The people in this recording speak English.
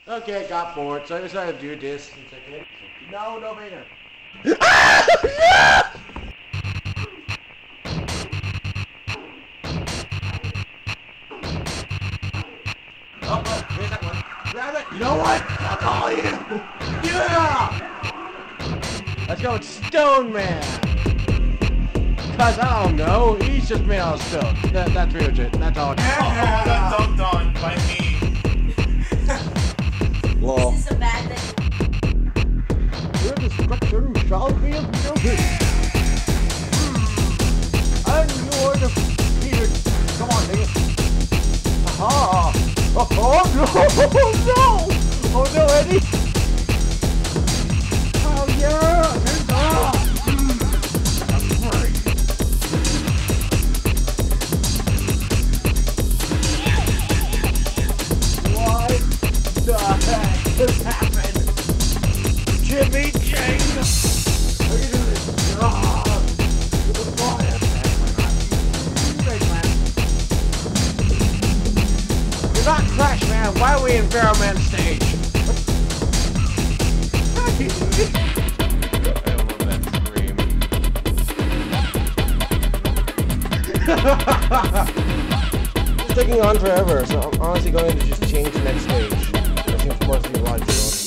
Okay, got bored, so I decided to do this. No, no, Vader. Oh, here's that one. Grab it! You know what? I'll call you! Yeah! Let's go with Stone Man! Cause I don't know, he's just made out of stone. That's pretty legit. That's all. Oh, got dunked on by me. Lol. Is this a bad thing? Your destruction shall be guilty. And you're defeated. Come on, nigga. Aha! Oh no! Oh no! Oh no, Eddie! Oh yeah! What the heck has happened? Jimmy James! How you doing? You're not Crash Man. Why are we in Pharaoh Man stage? I love that scream. It's taking on forever, so I'm honestly going to just change the next stage. That seems more logical.